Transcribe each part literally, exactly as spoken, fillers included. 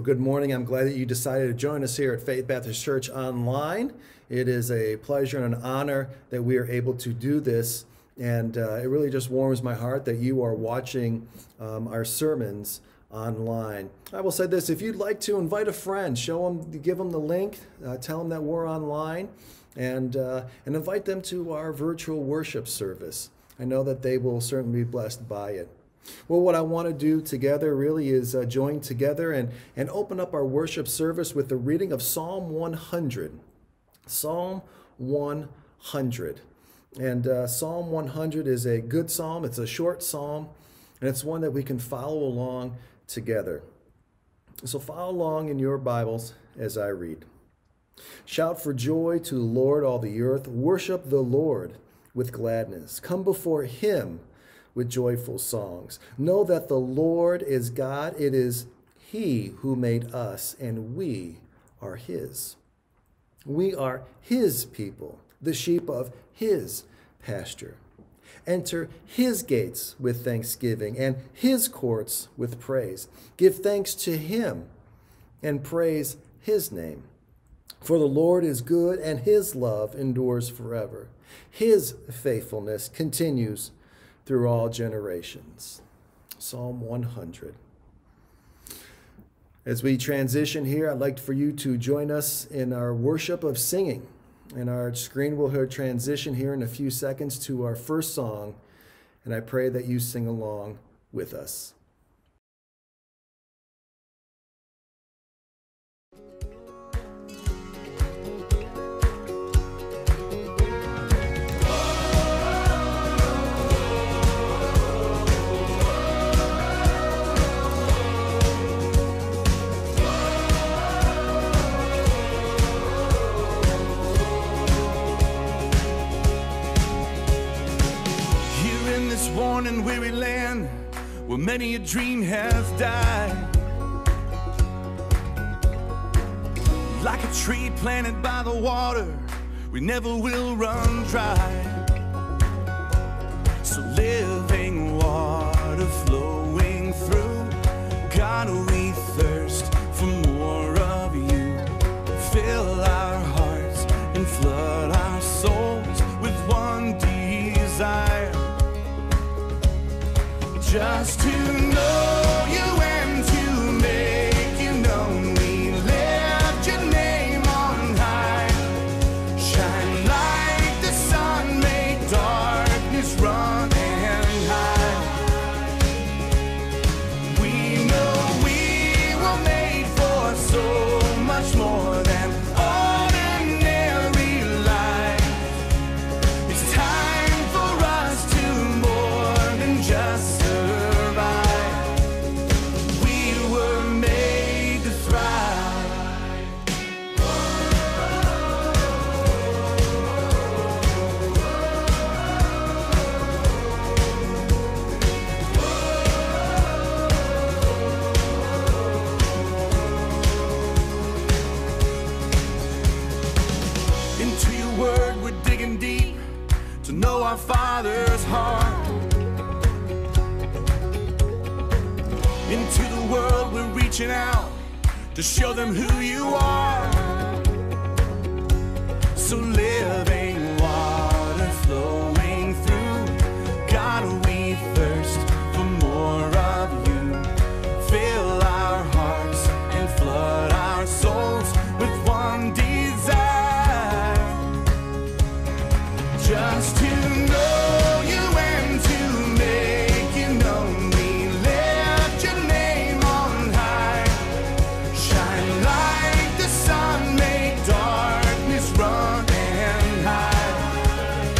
Well, good morning. I'm glad that you decided to join us here at Faith Baptist Church Online. It is a pleasure and an honor that we are able to do this, and uh, it really just warms my heart that you are watching um, our sermons online. I will say this: if you'd like to invite a friend, show them, give them the link, uh, tell them that we're online, and uh, and invite them to our virtual worship service. I know that they will certainly be blessed by it. Well, what I want to do together really is uh, join together and, and open up our worship service with the reading of Psalm one hundred. Psalm one hundred. And uh, Psalm one hundred is a good psalm. It's a short psalm, and it's one that we can follow along together. So follow along in your Bibles as I read. Shout for joy to the Lord, all the earth. Worship the Lord with gladness. Come before him with joyful songs. Know that the Lord is God. It is he who made us, and we are his. We are his people, the sheep of his pasture. Enter his gates with thanksgiving and his courts with praise. Give thanks to him and praise his name. For the Lord is good, and his love endures forever. His faithfulness continues through all generations. Psalm one hundred. As we transition here, I'd like for you to join us in our worship of singing. And our screen will hear transition here in a few seconds to our first song, and I pray that you sing along with us. Worn and weary land where many a dream has died, like a tree planted by the water, we never will run dry. So living water flowing through, God, we thirst for more of you. Fill our hearts and flood our souls with one desire, just to know you and to make you known. We lift your name on high. Shine like the sun, make darkness run and hide. We know we were made for so much more than ordinary life. It's time for us to more than just know our Father's heart. Into the world we're reaching out to show them who you are. So living water flowing through, God, we thirst for more of you. Fill our hearts and flood our souls with one desire, just to know you and to make you known. We lift your name on high. Shine like the sun, make darkness run and hide.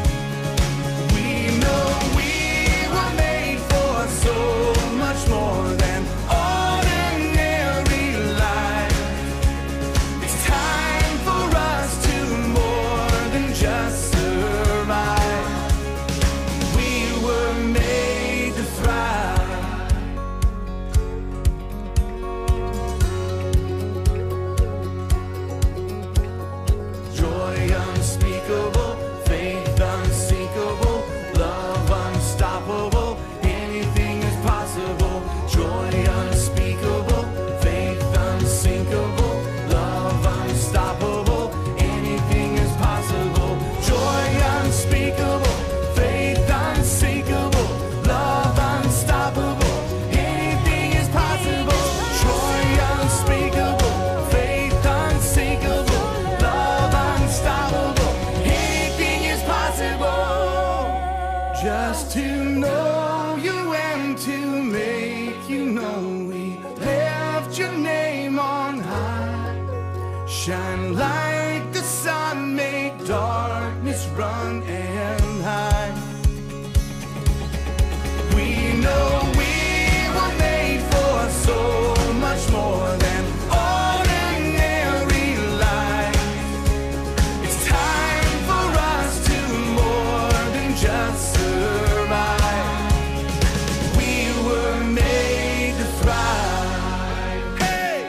We know we were made for so much more than ordinary life. It's time for us to more than just joy unspeakable, faith us to know you and to make you known. We lift your name on high. Shine like the sun, make darkness run and hide. We know we were made for so much more than ordinary life. It's time for us to more than just survive. We were made to thrive. Hey!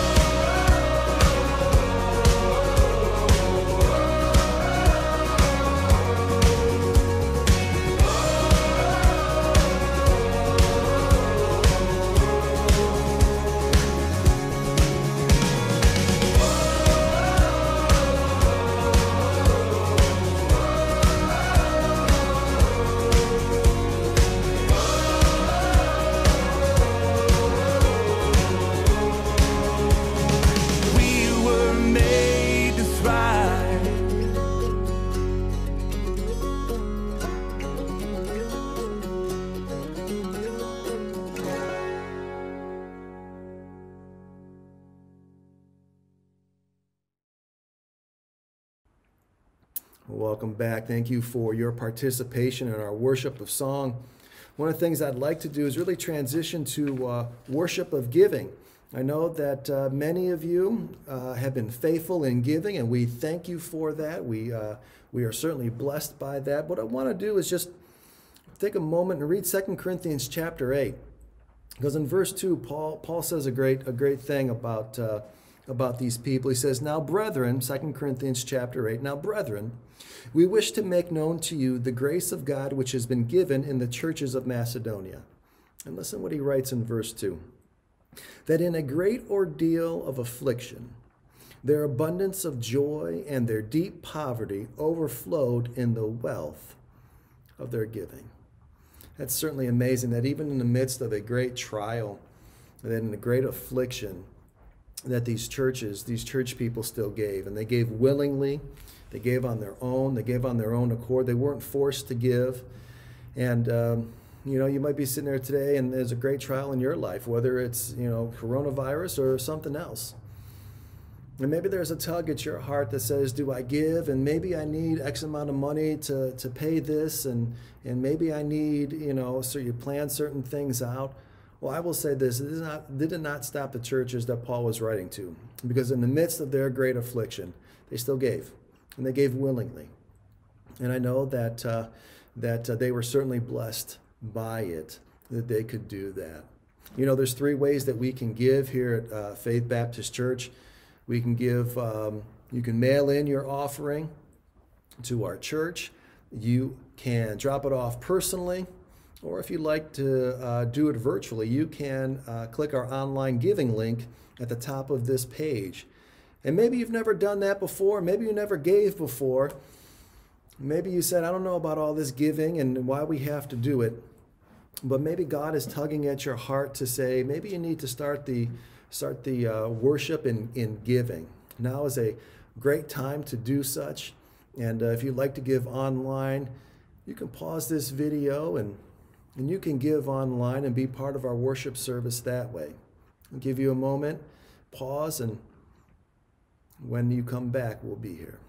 We were made to thrive. Welcome back. Thank you for your participation in our worship of song. One of the things I'd like to do is really transition to uh, worship of giving. I know that uh, many of you uh, have been faithful in giving, and we thank you for that. We, uh, we are certainly blessed by that. What I want to do is just take a moment and read Second Corinthians chapter eight. Because in verse two, Paul, Paul says a great, a great thing about, uh, about these people. He says, "Now, brethren," Second Corinthians chapter eight, "Now, brethren, we wish to make known to you the grace of God which has been given in the churches of Macedonia." And listen what he writes in verse two. "That in a great ordeal of affliction, their abundance of joy and their deep poverty overflowed in the wealth of their giving." That's certainly amazing that even in the midst of a great trial, that in a great affliction, that these churches, these church people still gave. And they gave willingly. They gave on their own. They gave on their own accord. They weren't forced to give. And, um, you know, you might be sitting there today and there's a great trial in your life, whether it's, you know, coronavirus or something else. And maybe there's a tug at your heart that says, do I give? And maybe I need X amount of money to, to pay this. And, and maybe I need, you know, so you plan certain things out. Well, I will say this, it did not, did not stop the churches that Paul was writing to. Because in the midst of their great affliction, they still gave. And they gave willingly. And I know that, uh, that uh, they were certainly blessed by it, that they could do that. You know, there's three ways that we can give here at uh, Faith Baptist Church. We can give, um, you can mail in your offering to our church. You can drop it off personally, or if you'd like to uh, do it virtually, you can uh, click our online giving link at the top of this page. And maybe you've never done that before. Maybe you never gave before. Maybe you said, I don't know about all this giving and why we have to do it. But maybe God is tugging at your heart to say, maybe you need to start the start the uh, worship in, in giving. Now is a great time to do such. And uh, if you'd like to give online, you can pause this video and, and you can give online and be part of our worship service that way. I'll give you a moment, pause, and when you come back, we'll be here.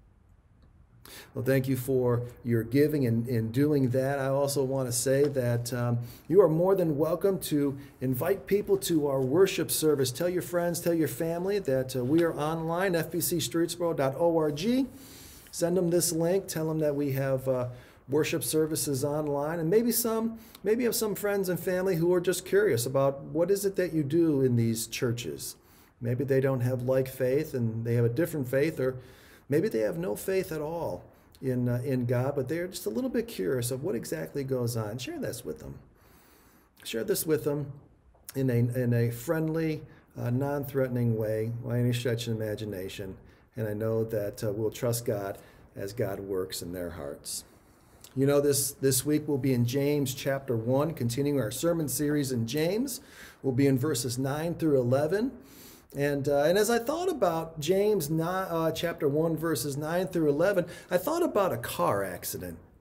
Well, thank you for your giving and in doing that. I also want to say that um, you are more than welcome to invite people to our worship service. Tell your friends, tell your family that uh, we are online, f b c streetsboro dot org. Send them this link. Tell them that we have uh, worship services online. And maybe some, maybe you have some friends and family who are just curious about what is it that you do in these churches. Maybe they don't have like faith and they have a different faith, or maybe they have no faith at all in uh, in God, but they're just a little bit curious of what exactly goes on. Share this with them. Share this with them in a, in a friendly, uh, non-threatening way, by any stretch of imagination. And I know that uh, we'll trust God as God works in their hearts. You know, this, this week we'll be in James chapter one, continuing our sermon series in James. We'll be in verses nine through eleven. And, uh, and as I thought about James nine, uh, chapter one, verses nine through eleven, I thought about a car accident.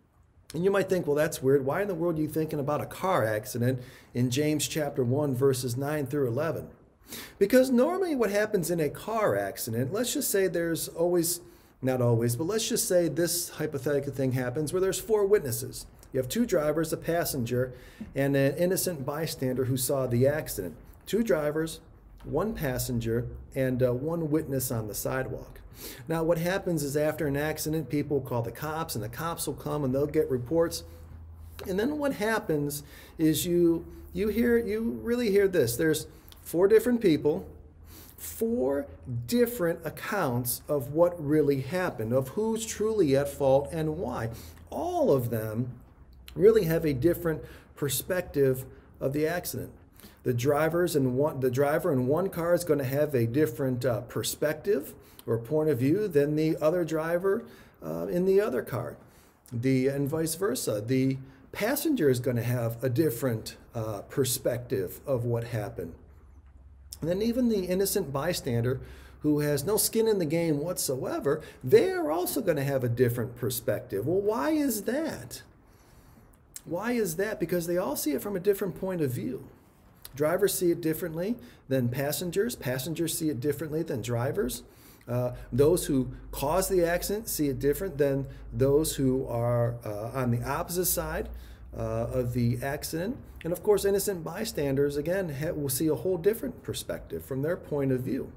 And you might think, well, that's weird. Why in the world are you thinking about a car accident in James chapter one, verses nine through eleven? Because normally what happens in a car accident, let's just say there's always, not always, but let's just say this hypothetical thing happens where there's four witnesses. You have two drivers, a passenger, and an innocent bystander who saw the accident. Two drivers, one passenger, and uh, one witness on the sidewalk. Now what happens is after an accident, people call the cops, and the cops will come and they'll get reports. And then what happens is you you hear you really hear this. There's four different people, four different accounts of what really happened, of who's truly at fault and why. All of them really have a different perspective of the accident. The drivers in one, the driver in one car is going to have a different uh, perspective or point of view than the other driver uh, in the other car, the and vice versa. The passenger is going to have a different uh, perspective of what happened. And then even the innocent bystander who has no skin in the game whatsoever, they are also going to have a different perspective. Well, why is that? Why is that? Because they all see it from a different point of view. Drivers see it differently than passengers. Passengers see it differently than drivers. Uh, those who cause the accident see it different than those who are uh, on the opposite side uh, of the accident. And of course, innocent bystanders, again, ha- will see a whole different perspective from their point of view.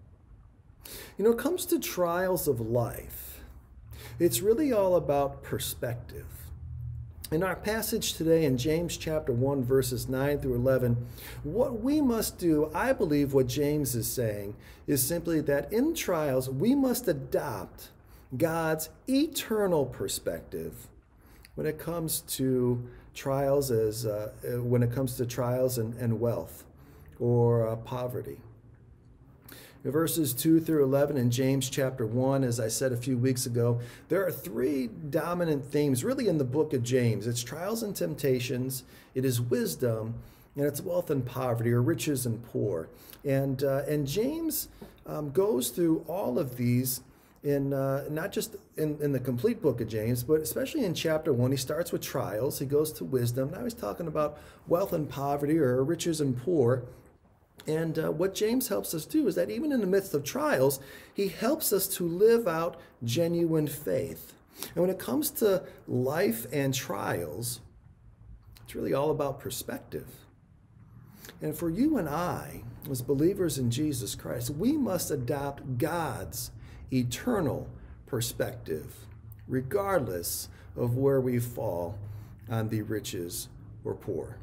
You know, it comes to trials of life, it's really all about perspective. In our passage today in James chapter one, verses nine through eleven, what we must do, I believe what James is saying, is simply that in trials, we must adopt God's eternal perspective when it comes to trials as uh, when it comes to trials and, and wealth or uh, poverty. In verses two through eleven in James chapter one, as I said a few weeks ago, there are three dominant themes really in the book of James. It's trials and temptations, it is wisdom, and it's wealth and poverty, or riches and poor. And, uh, and James um, goes through all of these in uh, not just in, in the complete book of James, but especially in chapter one. He starts with trials, he goes to wisdom. Now he's talking about wealth and poverty, or riches and poor. And uh, what James helps us do is that even in the midst of trials, he helps us to live out genuine faith. And when it comes to life and trials, it's really all about perspective. And for you and I, as believers in Jesus Christ, we must adopt God's eternal perspective, regardless of where we fall on the riches or poor.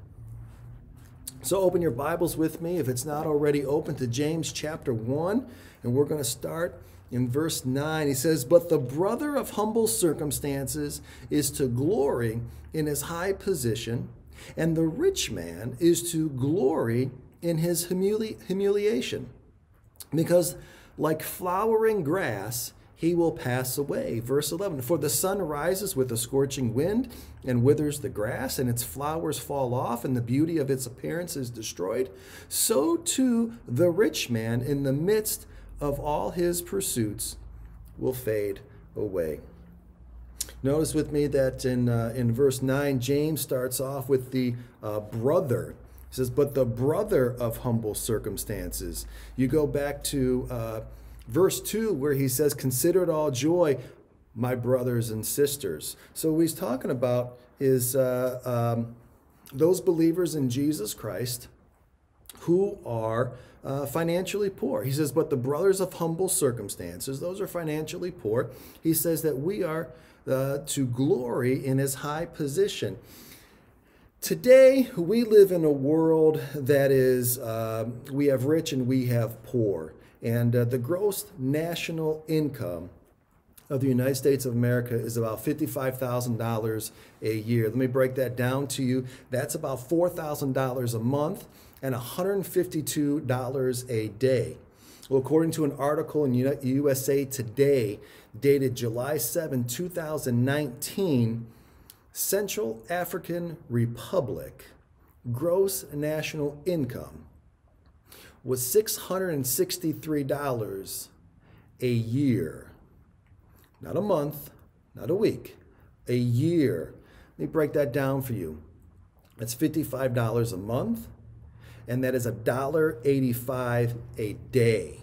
So open your Bibles with me, if it's not already open, to James chapter one, and we're going to start in verse nine. He says, "But the brother of humble circumstances is to glory in his high position, and the rich man is to glory in his humili- humiliation, because like flowering grass, he will pass away." Verse eleven, "For the sun rises with a scorching wind and withers the grass, and its flowers fall off, and the beauty of its appearance is destroyed. So too the rich man in the midst of all his pursuits will fade away." Notice with me that in, uh, in verse nine, James starts off with the uh, brother. He says, "But the brother of humble circumstances." You go back to uh, verse two, where he says, "Consider it all joy, my brothers and sisters." So what he's talking about is uh, um, those believers in Jesus Christ who are uh, financially poor. He says, "But the brothers of humble circumstances," those are financially poor. He says that we are uh, to glory in his high position. Today, we live in a world that is, uh, we have rich and we have poor. And uh, the gross national income of the United States of America is about fifty-five thousand dollars a year. Let me break that down to you. That's about four thousand dollars a month and one hundred fifty-two dollars a day. Well, according to an article in U S A Today, dated July seventh, two thousand nineteen, Central African Republic gross national income was six hundred sixty-three dollars a year. Not a month, not a week, a year. Let me break that down for you. That's fifty-five dollars a month, and that is one dollar eighty-five a day.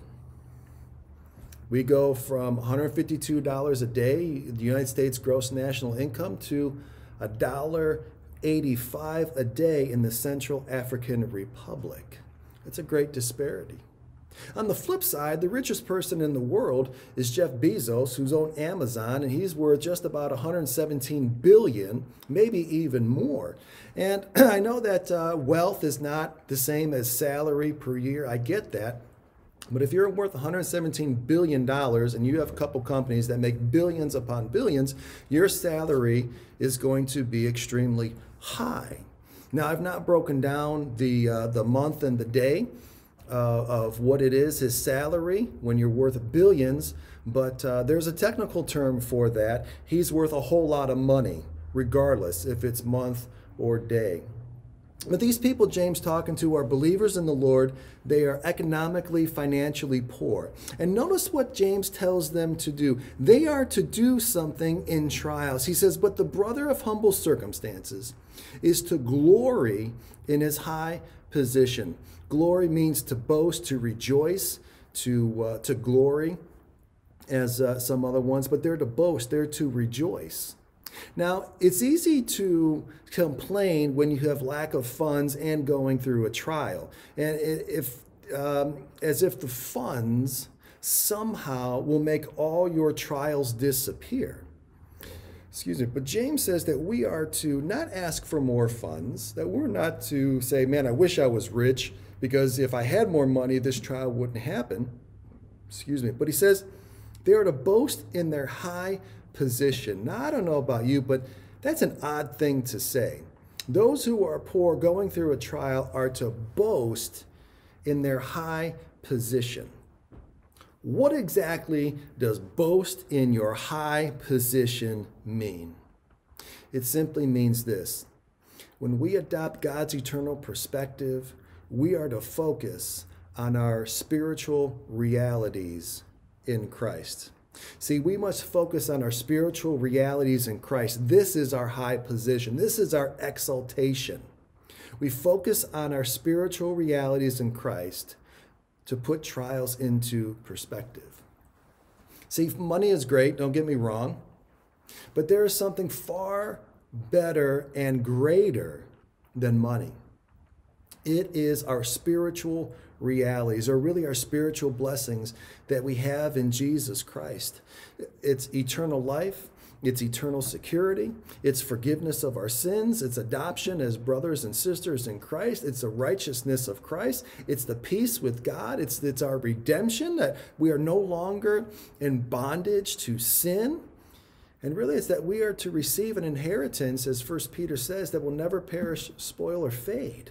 We go from one hundred fifty-two dollars a day, the United States gross national income, to one dollar eighty-five a day in the Central African Republic. It's a great disparity. On the flip side, the richest person in the world is Jeff Bezos, who's owned Amazon, and he's worth just about one hundred seventeen billion dollars, maybe even more. And I know that uh, wealth is not the same as salary per year. I get that. But if you're worth one hundred seventeen billion dollars and you have a couple companies that make billions upon billions, your salary is going to be extremely high. Now, I've not broken down the, uh, the month and the day uh, of what it is, his salary, when you're worth billions, but uh, there's a technical term for that. He's worth a whole lot of money, regardless if it's month or day. But these people James talking to are believers in the Lord. They are economically, financially poor. And notice what James tells them to do. They are to do something in trials. He says, but the brother of humble circumstances is to glory in his high position. Glory means to boast, to rejoice, to, uh, to glory, as uh, some other ones, but they're to boast, they're to rejoice. Now, it's easy to complain when you have lack of funds and going through a trial, and if um, as if the funds somehow will make all your trials disappear. Excuse me, but James says that we are to not ask for more funds, that we're not to say, man, I wish I was rich, because if I had more money, this trial wouldn't happen. Excuse me, but he says they are to boast in their high position. Now, I don't know about you, but that's an odd thing to say. Those who are poor going through a trial are to boast in their high position. What exactly does boast in your high position mean? It simply means this. When we adopt God's eternal perspective, we are to focus on our spiritual realities in Christ. See, we must focus on our spiritual realities in Christ. This is our high position. This is our exaltation. We focus on our spiritual realities in Christ to put trials into perspective. See, money is great, don't get me wrong, but there is something far better and greater than money. It is our spiritual realities, or really our spiritual blessings that we have in Jesus Christ. It's eternal life, it's eternal security, it's forgiveness of our sins, it's adoption as brothers and sisters in Christ, it's the righteousness of Christ, it's the peace with God, it's, it's our redemption, that we are no longer in bondage to sin. And really it's that we are to receive an inheritance, as First Peter says, that will never perish, spoil, or fade.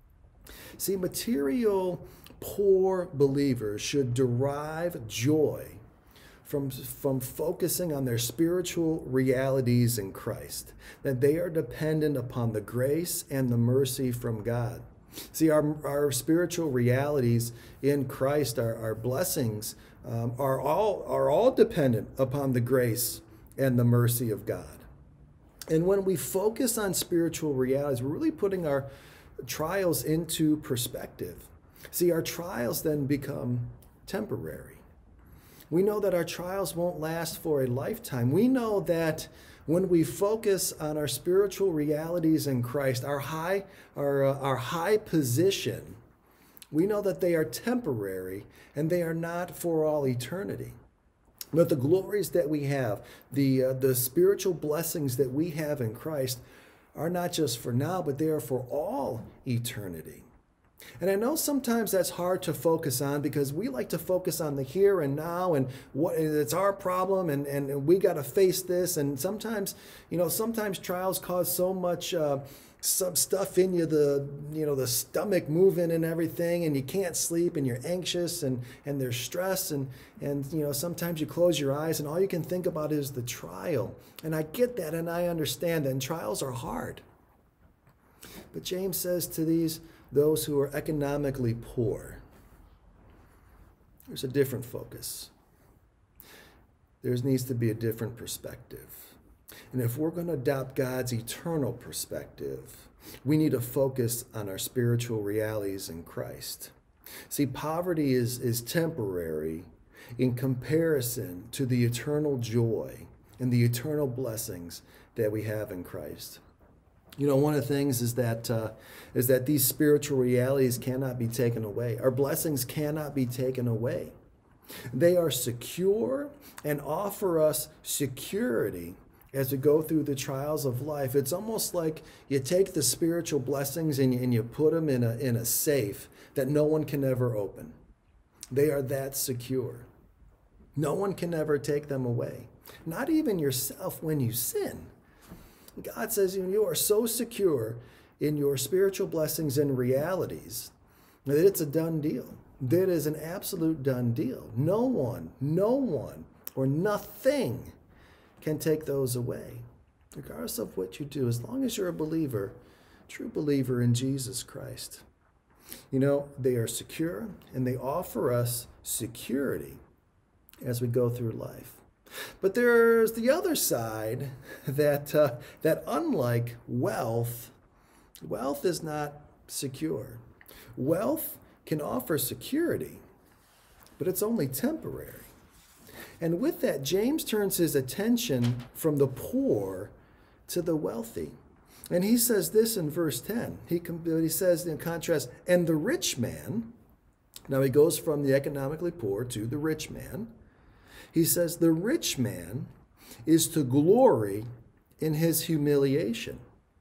See, material poor believers should derive joy from, from focusing on their spiritual realities in Christ, that they are dependent upon the grace and the mercy from God. See, our, our spiritual realities in Christ, our, our blessings, um, are, all, are all dependent upon the grace and the mercy of God. And when we focus on spiritual realities, we're really putting our trials into perspective. See, our trials then become temporary. We know that our trials won't last for a lifetime. We know that when we focus on our spiritual realities in Christ, our high, our, uh, our high position, we know that they are temporary and they are not for all eternity. But the glories that we have, the, uh, the spiritual blessings that we have in Christ, are not just for now, but they are for all eternity. And I know sometimes that's hard to focus on because we like to focus on the here and now and what it's our problem and, and we got to face this. And sometimes, you know, sometimes trials cause so much uh, some stuff in you, the, you know, the stomach moving and everything, and you can't sleep and you're anxious and, and there's stress. And, and, you know, sometimes you close your eyes and all you can think about is the trial. And I get that and I understand that. And trials are hard. But James says to these, those who are economically poor, there's a different focus. There needs to be a different perspective. And if we're going to adopt God's eternal perspective, we need to focus on our spiritual realities in Christ. See, poverty is, is temporary in comparison to the eternal joy and the eternal blessings that we have in Christ. You know, one of the things is that uh, is that these spiritual realities cannot be taken away. Our blessings cannot be taken away. They are secure and offer us security as we go through the trials of life. It's almost like you take the spiritual blessings and you, and you put them in a, in a safe that no one can ever open. They are that secure. No one can ever take them away. Not even yourself when you sin. God says you are so secure in your spiritual blessings and realities that it's a done deal. That is an absolute done deal. No one, no one, or nothing can take those away, regardless of what you do, as long as you're a believer, true believer in Jesus Christ. You know, they are secure and they offer us security as we go through life. But there's the other side that uh, that unlike wealth, wealth is not secure. Wealth can offer security, but it's only temporary. And with that, James turns his attention from the poor to the wealthy. And he says this in verse ten. He, he says in contrast, and the rich man, now he goes from the economically poor to the rich man. He says the rich man is to glory in his humiliation.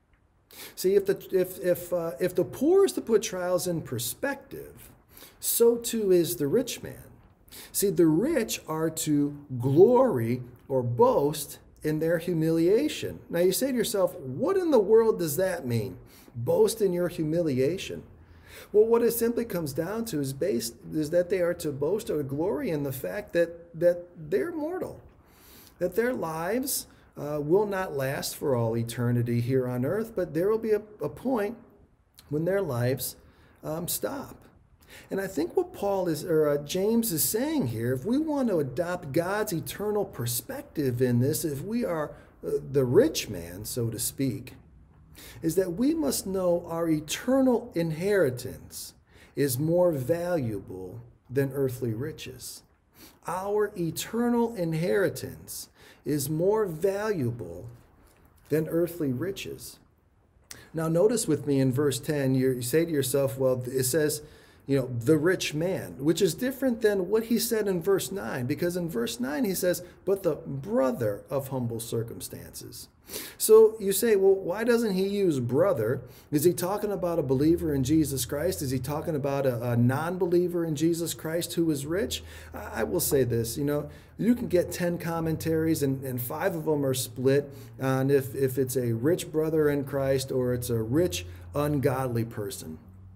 See, if the, if, if, uh, if the poor is to put trials in perspective, so too is the rich man. See, the rich are to glory or boast in their humiliation. Now you say to yourself, what in the world does that mean? Boast in your humiliation. Well, what it simply comes down to is based is that they are to boast or glory in the fact that that they're mortal, that their lives uh, will not last for all eternity here on earth, but there will be a, a point when their lives um, stop. And I think what Paul is, or uh, James is saying here, if we want to adopt God's eternal perspective in this, if we are uh, the rich man, so to speak, is that we must know our eternal inheritance is more valuable than earthly riches. Our eternal inheritance is more valuable than earthly riches. Now notice with me in verse ten, you say to yourself, well, it says, you know, the rich man, which is different than what he said in verse nine, because in verse nine he says, but the brother of humble circumstances. So you say, well, why doesn't he use brother? Is he talking about a believer in Jesus Christ? Is he talking about a, a non-believer in Jesus Christ who is rich? I will say this, you know, you can get ten commentaries and, and five of them are split on if, if it's a rich brother in Christ or it's a rich, ungodly person.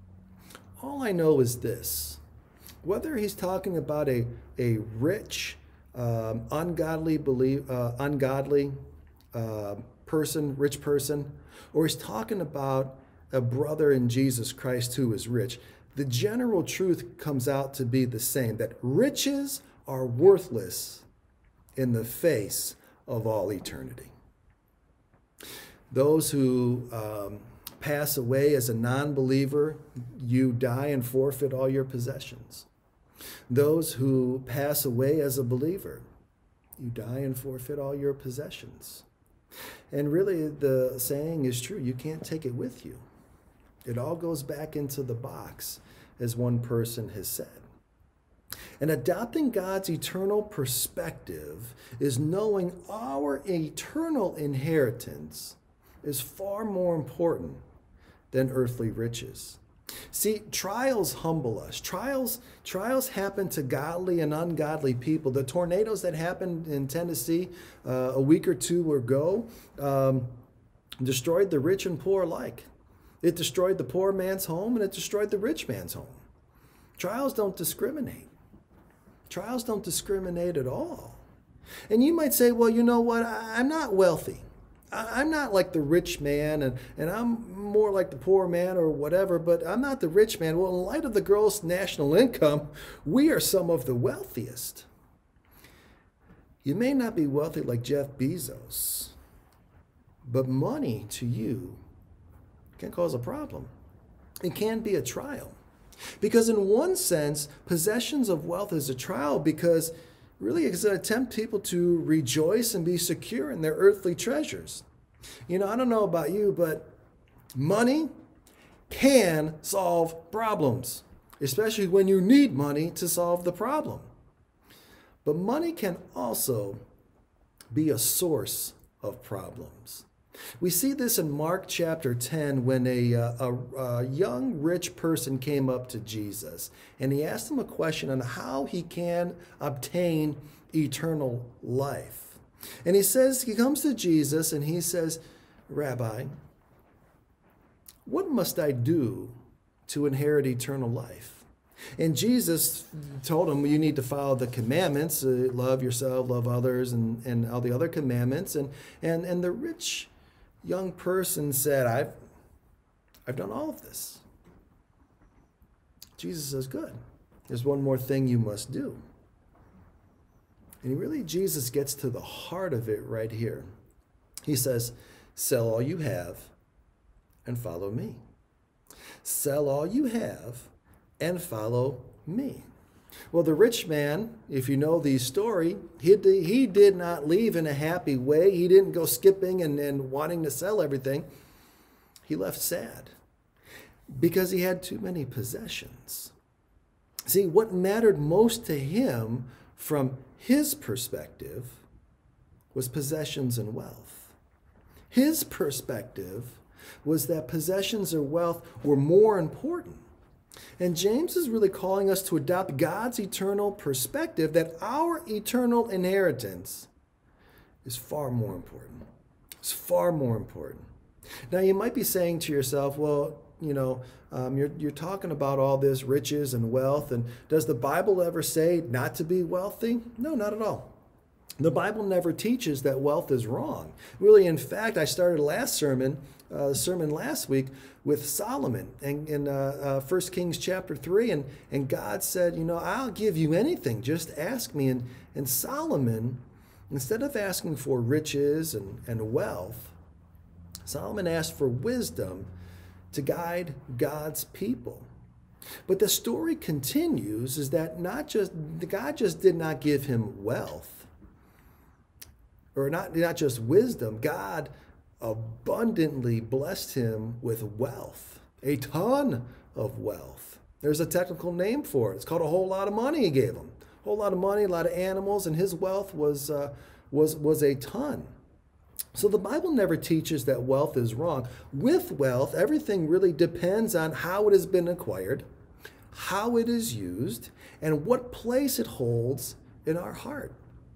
All I know is this, whether he's talking about a, a rich, um, ungodly, believe, uh, ungodly uh, person, rich person, or he's talking about a brother in Jesus Christ who is rich, the general truth comes out to be the same, that riches are worthless in the face of all eternity. Those who um, pass away as a non-believer, you die and forfeit all your possessions. Those who pass away as a believer, you die and forfeit all your possessions. And really the saying is true, you can't take it with you. It all goes back into the box, as one person has said. And adopting God's eternal perspective is knowing our eternal inheritance is far more important than earthly riches. See, trials humble us. Trials, trials happen to godly and ungodly people. The tornadoes that happened in Tennessee uh, a week or two ago um, destroyed the rich and poor alike. It destroyed the poor man's home and it destroyed the rich man's home. Trials don't discriminate. Trials don't discriminate at all. And you might say, well, you know what? I, I'm not wealthy. I'm not like the rich man, and, and I'm more like the poor man or whatever, but I'm not the rich man. Well, in light of the gross national income, we are some of the wealthiest. You may not be wealthy like Jeff Bezos, But money to you can cause a problem. It can be a trial. Because in one sense, possessions of wealth is a trial because really it's going to tempt people to rejoice and be secure in their earthly treasures. You know, I don't know about you, but money can solve problems, especially when you need money to solve the problem. But money can also be a source of problems. We see this in Mark chapter ten when a, a, a young rich person came up to Jesus and he asked him a question on how he can obtain eternal life. And he says, he comes to Jesus and he says, Rabbi, what must I do to inherit eternal life? And Jesus told him, you need to follow the commandments, uh, love yourself, love others, and, and all the other commandments. And, and, and the rich young person said, I've, I've done all of this. Jesus says, good. There's one more thing you must do. And really, Jesus gets to the heart of it right here. He says, sell all you have and follow me. Sell all you have and follow me. Well, the rich man, if you know the story, he did, he did not leave in a happy way. He didn't go skipping and, and wanting to sell everything. He left sad because he had too many possessions. See, what mattered most to him from his perspective was possessions and wealth. His perspective was that possessions or wealth were more important. And James is really calling us to adopt God's eternal perspective that our eternal inheritance is far more important. It's far more important. Now, you might be saying to yourself, well, you know, um, you're, you're talking about all this riches and wealth, and does the Bible ever say not to be wealthy? No, not at all. The Bible never teaches that wealth is wrong. Really, in fact, I started last sermon, uh, sermon last week with Solomon and in uh, uh, First Kings chapter three, and, and God said, you know, I'll give you anything, just ask me. And, and Solomon, instead of asking for riches and, and wealth, Solomon asked for wisdom to guide God's people. But the story continues is that not just God just did not give him wealth, or not, not just wisdom. God abundantly blessed him with wealth, a ton of wealth. There's a technical name for it. It's called a whole lot of money he gave him. A whole lot of money, a lot of animals, and his wealth was, uh, was, was a ton. So the Bible never teaches that wealth is wrong. With wealth, everything really depends on how it has been acquired, how it is used, and what place it holds in our heart.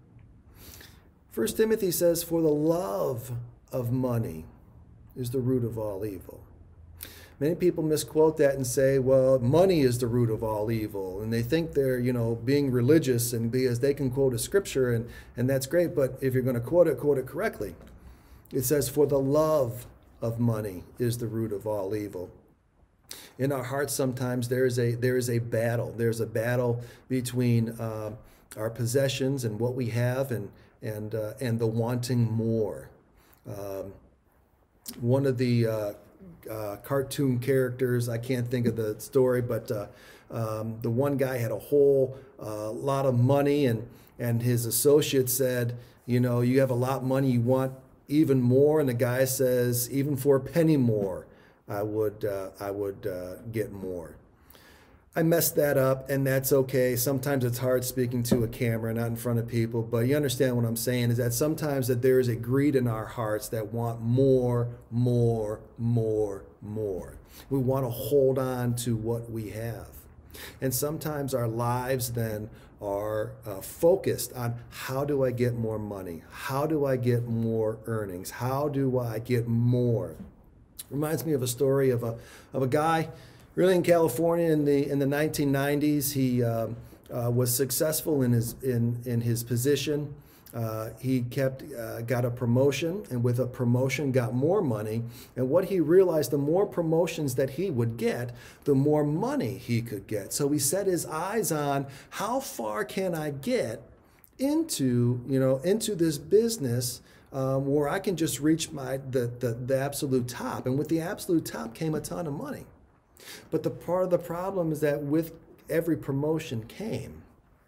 First Timothy says, for the love of money is the root of all evil. Many people misquote that and say, well, money is the root of all evil. And they think they're, you know, being religious and because they can quote a scripture, and, and that's great. But if you're going to quote it, quote it correctly. It says, for the love of money is the root of all evil. In our hearts, sometimes there is a, there is a battle. There's a battle between uh, our possessions and what we have and, and, uh, and the wanting more. Um, one of the uh, uh, cartoon characters, I can't think of the story, but uh, um, the one guy had a whole uh, lot of money, and, and his associate said, you know, you have a lot of money, you want even more, and the guy says, even for a penny more, I would, uh, I would uh, get more. I messed that up, and that's okay. Sometimes it's hard speaking to a camera, not in front of people, but you understand what I'm saying is that sometimes that there is a greed in our hearts that want more, more, more, more. We want to hold on to what we have. And sometimes our lives then are uh, focused on how do I get more money? How do I get more earnings? How do I get more? Reminds me of a story of a, of a guy really in California in the in the nineteen nineties. He uh, uh, was successful in his in in his position. Uh, he kept uh, got a promotion, and with a promotion got more money. And what he realized, the more promotions that he would get, the more money he could get. So he set his eyes on how far can I get into you know into this business um, where I can just reach my the, the, the absolute top. And with the absolute top came a ton of money. But the part of the problem is that with every promotion came,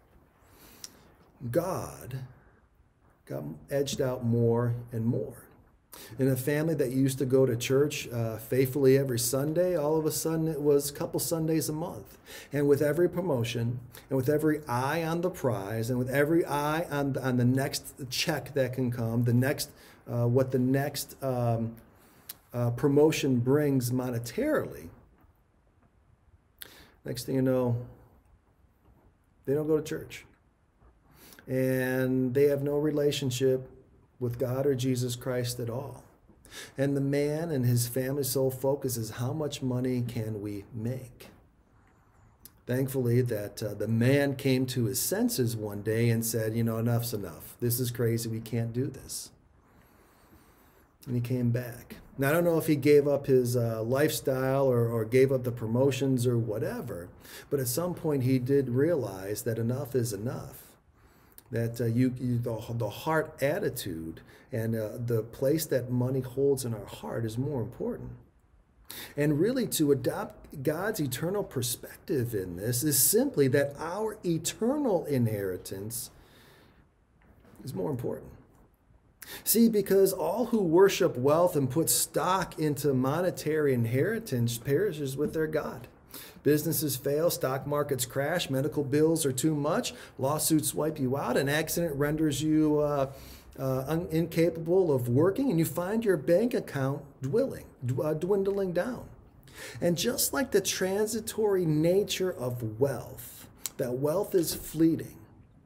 God got edged out more and more. In a family that used to go to church uh, faithfully every Sunday, all of a sudden it was a couple Sundays a month. And with every promotion, and with every eye on the prize, and with every eye on, on the next check that can come, the next uh, what the next um, uh, promotion brings monetarily, next thing you know, they don't go to church. And they have no relationship with God or Jesus Christ at all. And the man and his family's sole focus is how much money can we make? Thankfully that uh, the man came to his senses one day and said, you know, enough's enough. This is crazy. We can't do this. And he came back. Now, I don't know if he gave up his uh, lifestyle or, or gave up the promotions or whatever, but at some point he did realize that enough is enough. That uh, you, you the, the heart attitude and uh, the place that money holds in our heart is more important. And really to adopt God's eternal perspective in this is simply that our eternal inheritance is more important. See, because all who worship wealth and put stock into monetary inheritance perishes with their God. Businesses fail, stock markets crash, medical bills are too much, lawsuits wipe you out, an accident renders you uh, uh, un- incapable of working, and you find your bank account dwindling, uh, dwindling down. And just like the transitory nature of wealth, that wealth is fleeting,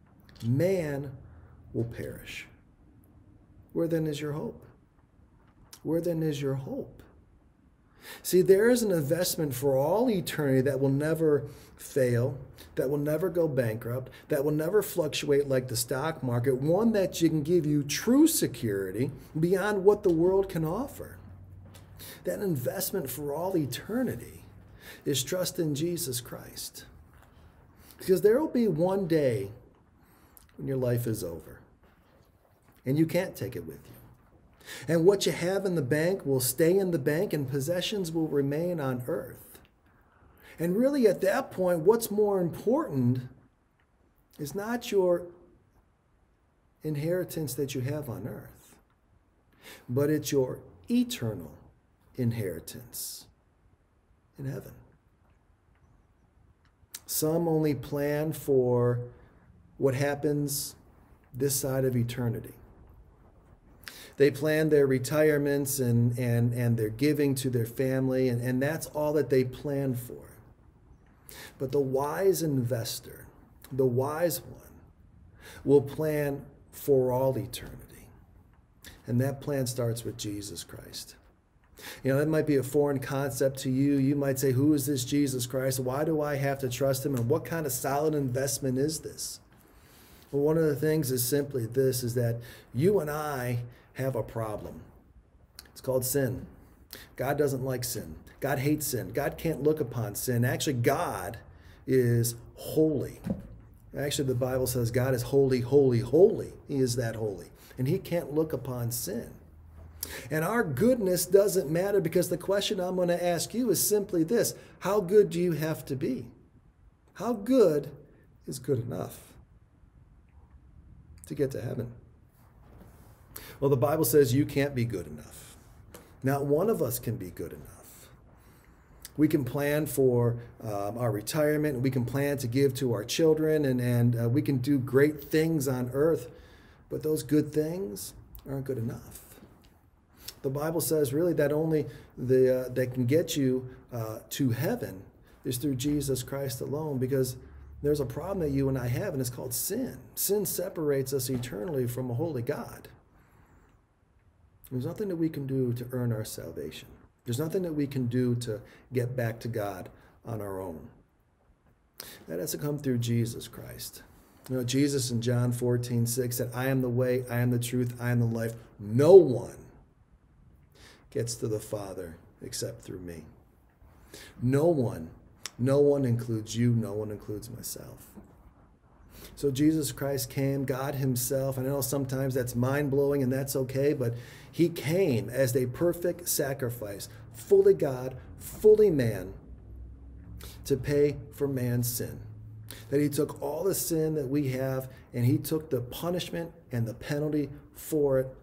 man will perish. Where then is your hope? Where then is your hope? See, there is an investment for all eternity that will never fail, that will never go bankrupt, that will never fluctuate like the stock market, one that can give you true security beyond what the world can offer. That investment for all eternity is trust in Jesus Christ. Because there will be one day when your life is over, and you can't take it with you. And what you have in the bank will stay in the bank, and possessions will remain on earth. And really at that point, what's more important is not your inheritance that you have on earth, but it's your eternal inheritance in heaven. Some only plan for what happens this side of eternity. They plan their retirements and, and, and their giving to their family, and, and that's all that they plan for. But the wise investor, the wise one, will plan for all eternity. And that plan starts with Jesus Christ. You know, that might be a foreign concept to you. You might say, who is this Jesus Christ? Why do I have to trust him? And what kind of solid investment is this? Well, one of the things is simply this, is that you and I have a problem. It's called sin. God doesn't like sin. God hates sin. God can't look upon sin. Actually, God is holy. Actually, the Bible says God is holy, holy, holy. He is that holy. And he can't look upon sin. And our goodness doesn't matter, because the question I'm going to ask you is simply this: how good do you have to be? How good is good enough to get to heaven? Well, the Bible says you can't be good enough. Not one of us can be good enough. We can plan for um, our retirement, and we can plan to give to our children, and, and uh, we can do great things on earth, but those good things aren't good enough. The Bible says really that only the uh, that can get you uh, to heaven is through Jesus Christ alone, because there's a problem that you and I have, and it's called sin. Sin separates us eternally from a holy God. There's nothing that we can do to earn our salvation. There's nothing that we can do to get back to God on our own. That has to come through Jesus Christ. You know, Jesus in John fourteen six said, I am the way, I am the truth, I am the life. No one gets to the Father except through me. No one, no one includes you, no one includes myself. So Jesus Christ came, God himself. I know sometimes that's mind-blowing and that's okay, but he came as a perfect sacrifice, fully God, fully man, to pay for man's sin. That he took all the sin that we have and he took the punishment and the penalty for it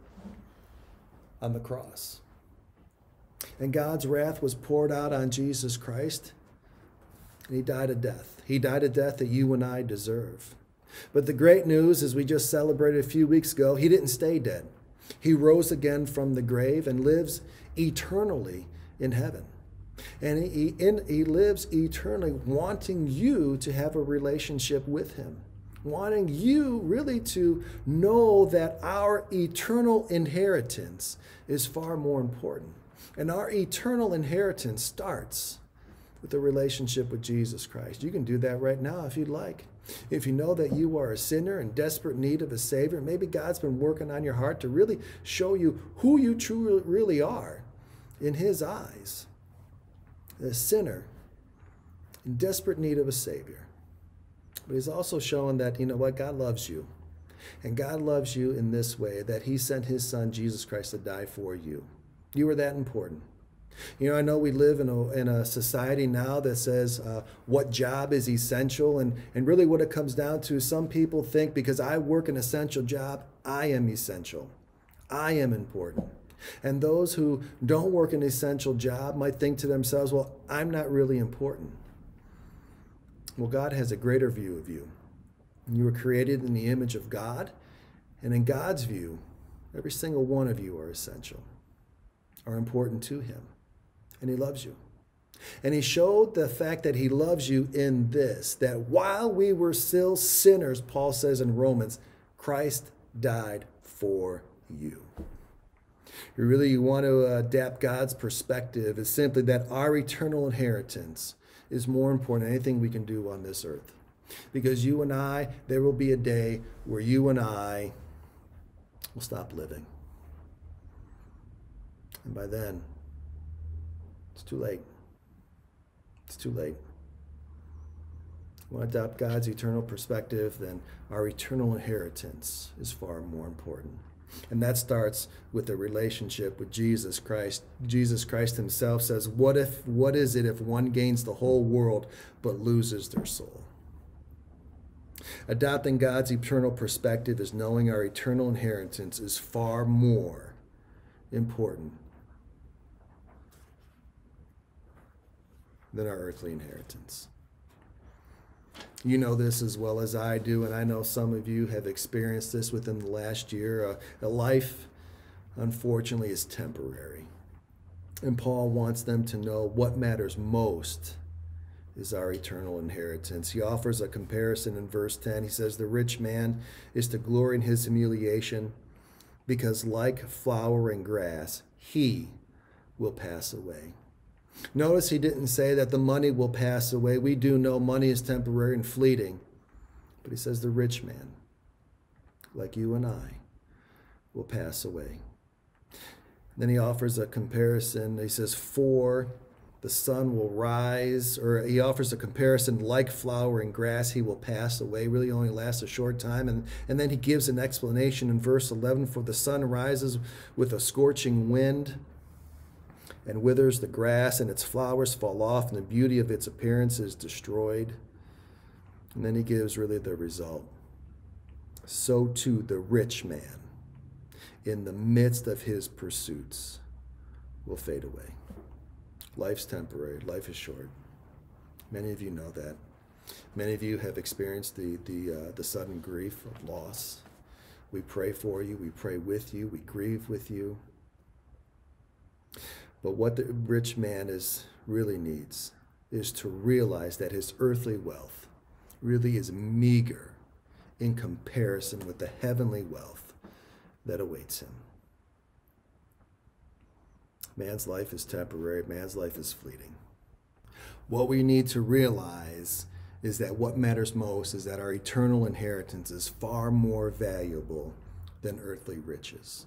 on the cross. And God's wrath was poured out on Jesus Christ, and he died a death. He died a death that you and I deserve. But the great news, as we just celebrated a few weeks ago, he didn't stay dead. He rose again from the grave and lives eternally in heaven. And he, in, he lives eternally wanting you to have a relationship with him, wanting you really to know that our eternal inheritance is far more important. And our eternal inheritance starts with a relationship with Jesus Christ. You can do that right now if you'd like. If you know that you are a sinner in desperate need of a Savior, maybe God's been working on your heart to really show you who you truly really are in his eyes. A sinner in desperate need of a Savior. But he's also showing that, you know what, God loves you. And God loves you in this way, that he sent his son, Jesus Christ, to die for you. You are that important. You know, I know we live in a, in a society now that says uh, what job is essential. And, and really what it comes down to, some people think because I work an essential job, I am essential. I am important. And those who don't work an essential job might think to themselves, well, I'm not really important. Well, God has a greater view of you. You were created in the image of God. And in God's view, every single one of you are essential, are important to him. And he loves you. And he showed the fact that he loves you in this, that while we were still sinners, Paul says in Romans, Christ died for you. You really you want to adapt God's perspective is simply that our eternal inheritance is more important than anything we can do on this earth. Because you and I, there will be a day where you and I will stop living. And by then, it's too late. It's too late. We want to adopt God's eternal perspective, then our eternal inheritance is far more important. And that starts with a relationship with Jesus Christ. Jesus Christ himself says, what if, what is it if one gains the whole world but loses their soul? Adopting God's eternal perspective is knowing our eternal inheritance is far more important than our earthly inheritance. You know this as well as I do, and I know some of you have experienced this within the last year. Uh, a life, unfortunately, is temporary. And Paul wants them to know what matters most is our eternal inheritance. He offers a comparison in verse ten. He says, the rich man is to glory in his humiliation, because like flower and grass, he will pass away. Notice he didn't say that the money will pass away. We do know money is temporary and fleeting. But he says the rich man, like you and I, will pass away. Then he offers a comparison. He says, for the sun will rise, or he offers a comparison like flower and grass, he will pass away. Really only lasts a short time. And, and then he gives an explanation in verse eleven, for the sun rises with a scorching wind and withers the grass, and its flowers fall off, and the beauty of its appearance is destroyed. And then he gives really the result. So too the rich man, in the midst of his pursuits, will fade away. Life's temporary. Life is short. Many of you know that. Many of you have experienced the, the, uh, the sudden grief of loss. We pray for you. We pray with you. We grieve with you. But what the rich man is really needs is to realize that his earthly wealth really is meager in comparison with the heavenly wealth that awaits him. Man's life is temporary. Man's life is fleeting. What we need to realize is that what matters most is that our eternal inheritance is far more valuable than earthly riches.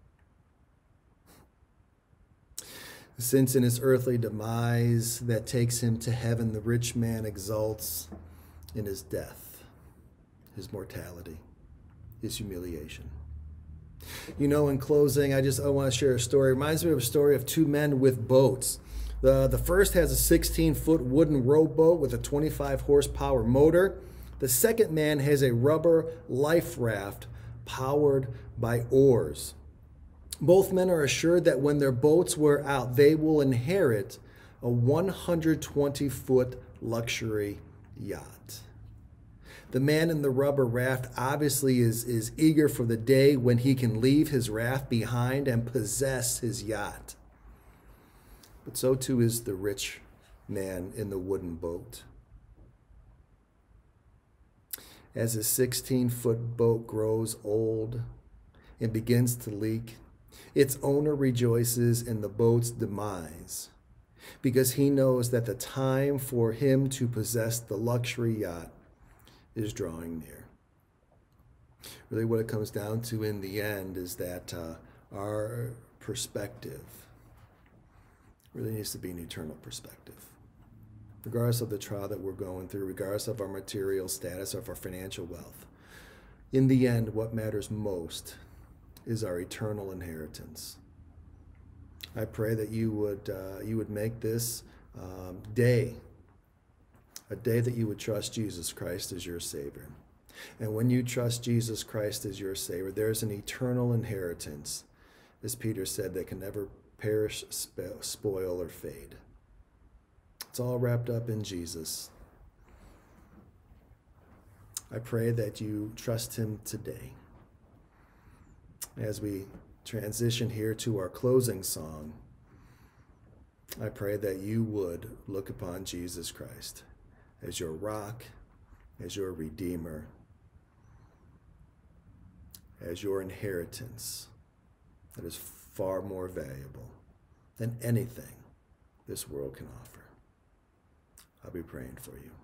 Since in his earthly demise that takes him to heaven, the rich man exults in his death. his mortality, his humiliation. You know, in closing, I just I want to share a story. It reminds me of a story of two men with boats. The, the first has a sixteen-foot wooden rowboat with a twenty-five horsepower motor. The second man has a rubber life raft powered by oars. Both men are assured that when their boats wear out, they will inherit a one hundred twenty-foot luxury yacht. The man in the rubber raft obviously is, is eager for the day when he can leave his raft behind and possess his yacht. But so too is the rich man in the wooden boat. As his sixteen-foot boat grows old and begins to leak, its owner rejoices in the boat's demise because he knows that the time for him to possess the luxury yacht is drawing near. Really what it comes down to in the end is that uh, our perspective really needs to be an eternal perspective. Regardless of the trial that we're going through, regardless of our material status, of our financial wealth, in the end, what matters most is our eternal inheritance. I pray that you would uh, you would make this um, day a day that you would trust Jesus Christ as your Savior. And when you trust Jesus Christ as your Savior, there's an eternal inheritance, as Peter said, that can never perish, spoil, or fade. It's all wrapped up in Jesus. I pray that you trust him today. As we transition here to our closing song, I pray that you would look upon Jesus Christ as your rock, as your redeemer, as your inheritance that is far more valuable than anything this world can offer. I'll be praying for you.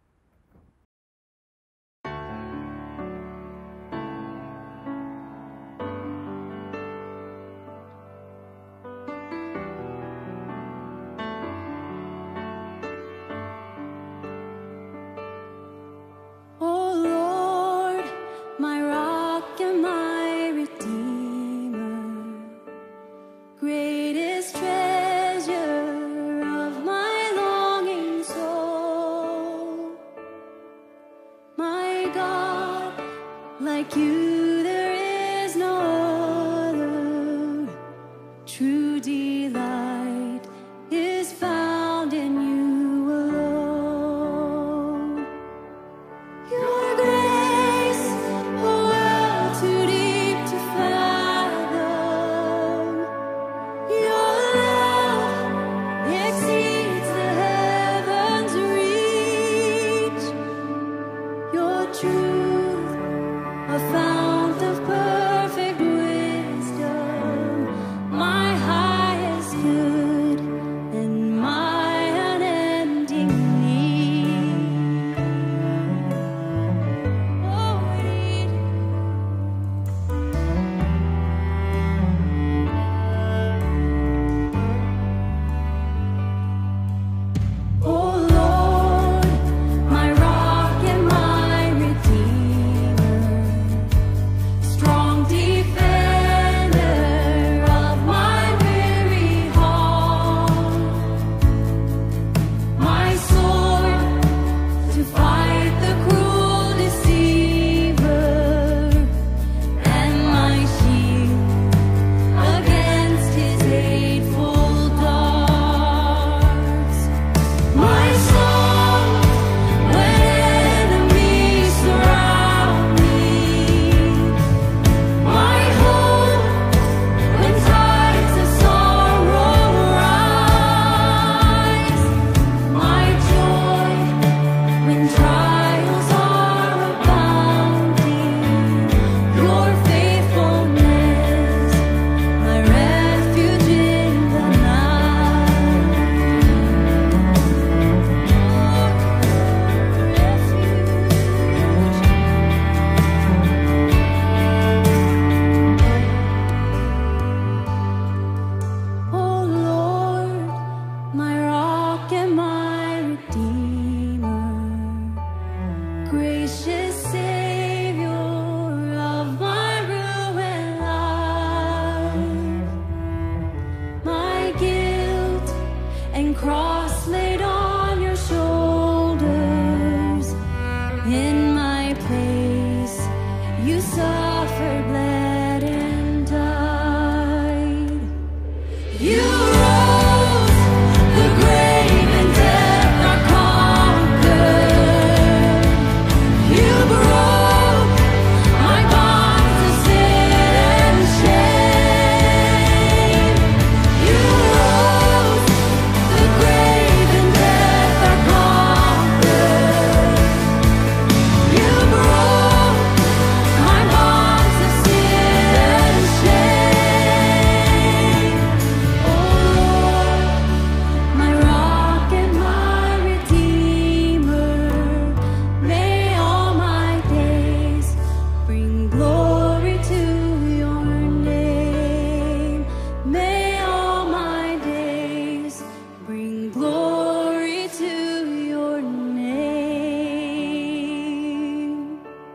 Like you, there is no other. True delight is found in you alone. Your grace, a well too deep to fathom. Your love exceeds the heavens' reach. Your truth, a fount of perfect wisdom, my highest good. and cross laid on your shoulders. In my place, you suffered, bled, and died. You rose, the grave and death are conquered. You broke my bonds of sin and shame. You rose, the grave and death are conquered. You broke my bonds of sin and shame. Oh Lord, my rock and my redeemer, may all my days bring glory to your name. May all my days bring glory to your name.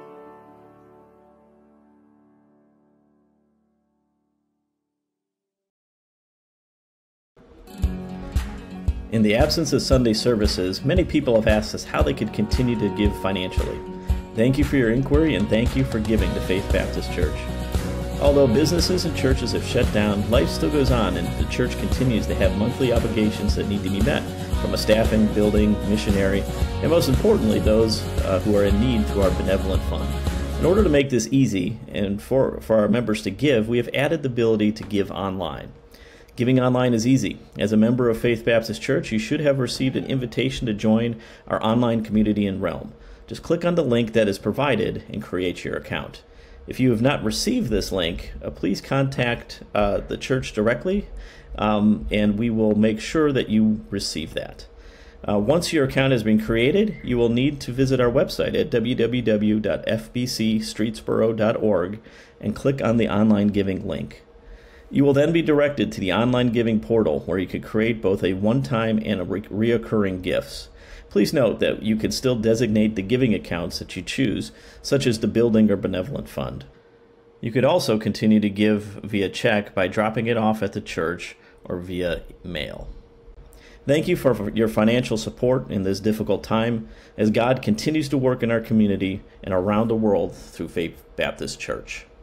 In the absence of Sunday services, many people have asked us how they could continue to give financially. Thank you for your inquiry and thank you for giving to Faith Baptist Church. Although businesses and churches have shut down, life still goes on and the church continues to have monthly obligations that need to be met, from a staffing, building, missionary, and most importantly, those uh, who are in need through our benevolent fund. In order to make this easy and for, for our members to give, we have added the ability to give online. Giving online is easy. As a member of Faith Baptist Church, you should have received an invitation to join our online community in Realm. Just click on the link that is provided and create your account. If you have not received this link, uh, please contact uh, the church directly, um, and we will make sure that you receive that. Uh, once your account has been created, you will need to visit our website at w w w dot f b c streetsboro dot org and click on the online giving link. You will then be directed to the online giving portal where you can create both a one-time and a re- reoccurring gifts. Please note that you can still designate the giving accounts that you choose, such as the building or benevolent fund. You could also continue to give via check by dropping it off at the church or via mail. Thank you for your financial support in this difficult time as God continues to work in our community and around the world through Faith Baptist Church.